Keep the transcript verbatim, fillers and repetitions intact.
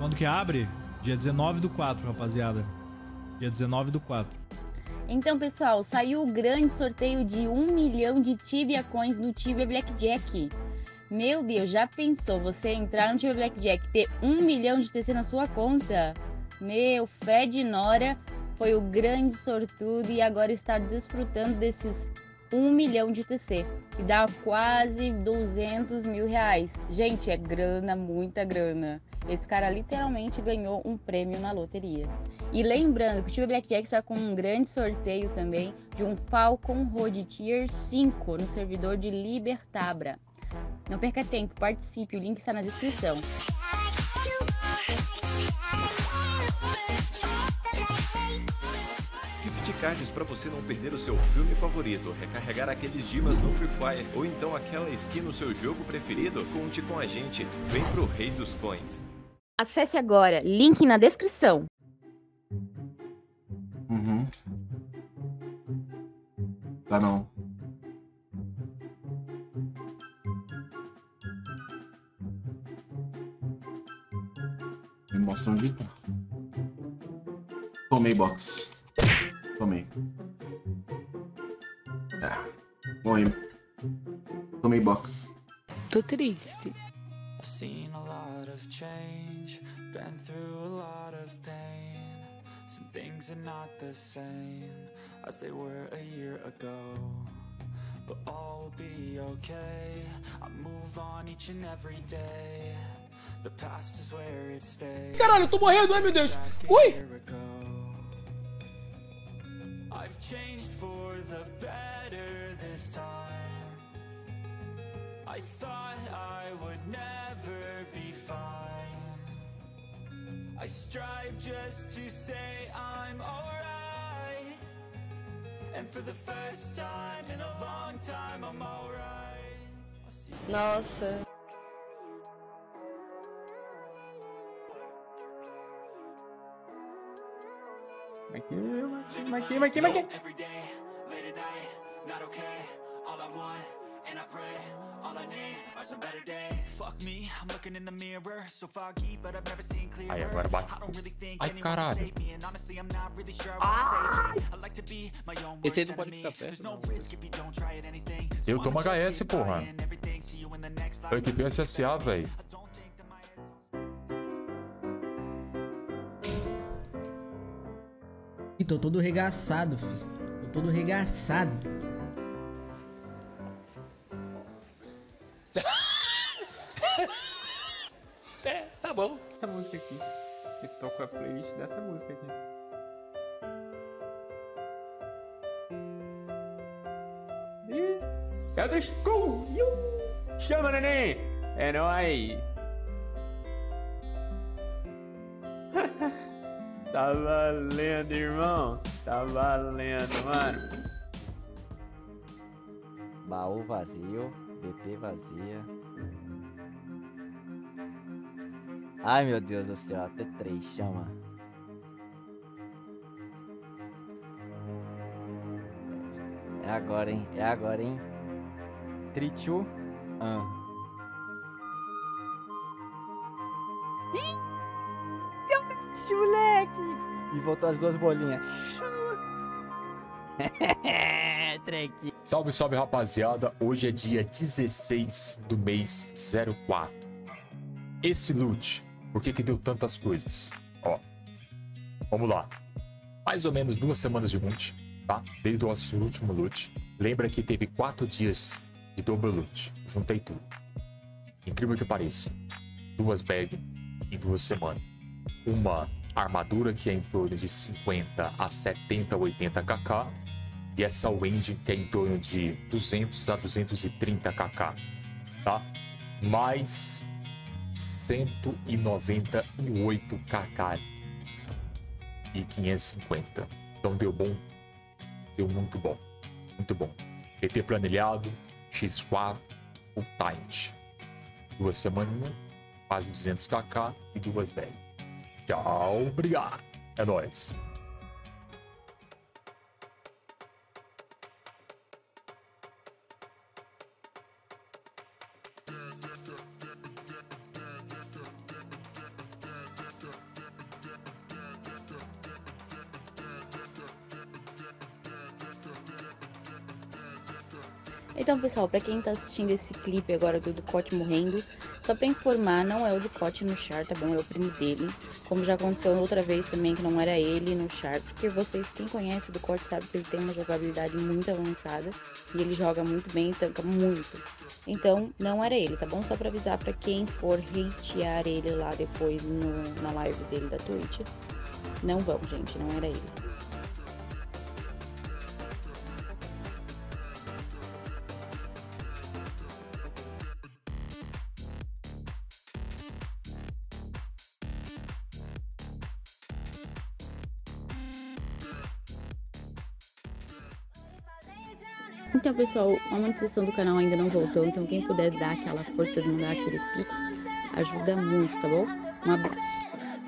Quando que abre? Dia dezenove do quatro, rapaziada. Dia dezenove do quatro. Então, pessoal, saiu o grande sorteio de um milhão de Tibia Coins no Tibia Blackjack. Meu Deus, já pensou você entrar no Tibia Blackjack e ter um milhão de T C na sua conta? Meu, Fred Nora foi o grande sortudo e agora está desfrutando desses um milhão de T C, que dá quase duzentos mil reais. Gente, é grana, muita grana. Esse cara literalmente ganhou um prêmio na loteria. E lembrando que o Tibia Blackjack está com um grande sorteio também de um Falcon Road Tier cinco no servidor de Libertabra. Não perca tempo, participe, o link está na descrição. Gift cards para você não perder o seu filme favorito, recarregar aqueles dimas no Free Fire ou então aquela skin no seu jogo preferido? Conte com a gente, vem pro Rei dos Coins. Acesse agora, link na descrição. Uhum. Tá não. Me mostra onde tá. Tomei box. Tomei. Ah, morri. Tomei box. Tô triste. I've seen a lot of change, been through a lot of pain. Some things are not the same as they were a year ago. But all will be okay. I move on each and every day. The past is where it stays. Caralho, eu tô morrendo, ai meu Deus. Ui! I've changed for the better this time. I thought I would never be fine. I strive just to say I'm alright. And for the first time in a long time I'm alright. Nossa. Aqui, aqui, aqui, aqui, aqui. Every day, late at night, not okay. All I want, and I pray, all I need are some better days. Fuck me, I'm looking in the mirror, so foggy, but I've never seen clearer. Aí, agora bate. I don't really think Ai, anyone can caralho. save me, and honestly, I'm not really sure I want to save me. I like to be my own worst Esse aí não pode enemy. ficar perto, There's no não. risk if you don't try at anything. Eu tomo H S, porra. Eu equipei S S A, velho. Ih, tô todo regaçado, filho. Tô todo regaçado. É, tá bom. Essa música aqui. Eu toco a playlist dessa música aqui. Ih, cadê o Skull? Iu! Chama, neném! É nóis! Tá valendo, irmão. Tá valendo, mano. Baú vazio, B P vazia. Ai, meu Deus do céu, até três, chama. É agora, hein? É agora, hein? Trichu. Ah. Ih! Meu Deus, moleque! E voltou as duas bolinhas. Treque. Salve, salve, rapaziada. Hoje é dia dezesseis do mês zero quatro. Esse loot, por que que deu tantas coisas? Ó, vamos lá. Mais ou menos duas semanas de loot, tá? Desde o nosso último loot. Lembra que teve quatro dias de double loot. Juntei tudo. Incrível que pareça. Duas bags em duas semanas. Uma armadura que é em torno de cinquenta a setenta, oitenta kk. E essa Wendy que é em torno de duzentos a duzentos e trinta kk. Tá? Mais cento e noventa e oito kk e quinhentos e cinquenta. Então deu bom. Deu muito bom. Muito bom. P T planilhado, X quatro, full timed. Duas semanas, quase duzentos kk e duas bags. Tchau, obrigado. É nóis. Então, pessoal, pra quem tá assistindo esse clipe agora do Ducote morrendo, só pra informar, não é o Ducote no char, tá bom? É o primo dele. Como já aconteceu outra vez também, que não era ele no char. Porque vocês, quem conhece o Ducote, sabe que ele tem uma jogabilidade muito avançada. E ele joga muito bem e tanca muito. Então, não era ele, tá bom? Só pra avisar pra quem for hatear ele lá depois no, na live dele da Twitch. Não vão, gente, não era ele. Então, pessoal, a monetização do canal ainda não voltou, então quem puder dar aquela força de mandar aquele pix, ajuda muito, tá bom? Um abraço.